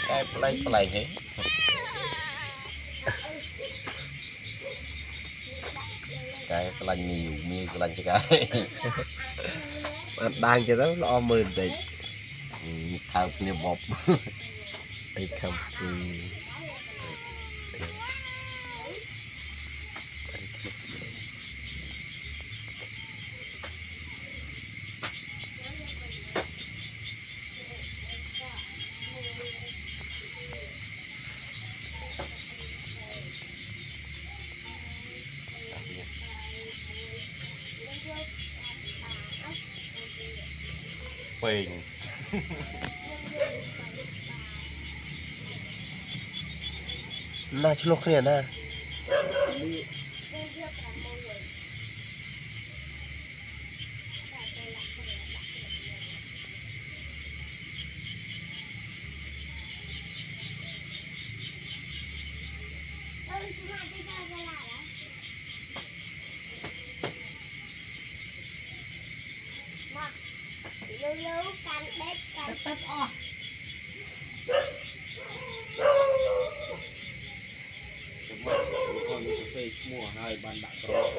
cái play thế cái play nhiều mì play cho cái đang cho đó lo mười tỷ thao niệm bột đi không phình na chú lục này na lưu cắn bếp cắn tất o con phê mua hai bàn bạc rồi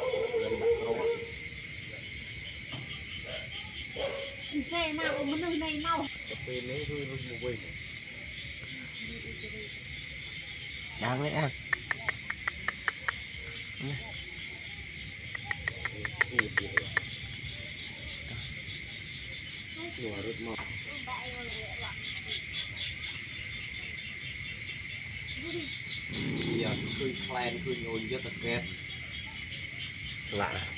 xe nào mà nơi này nào phê lấy hư một quên đang đấy ăn giờ khui plan khui nhồi cho tập kẹp lạ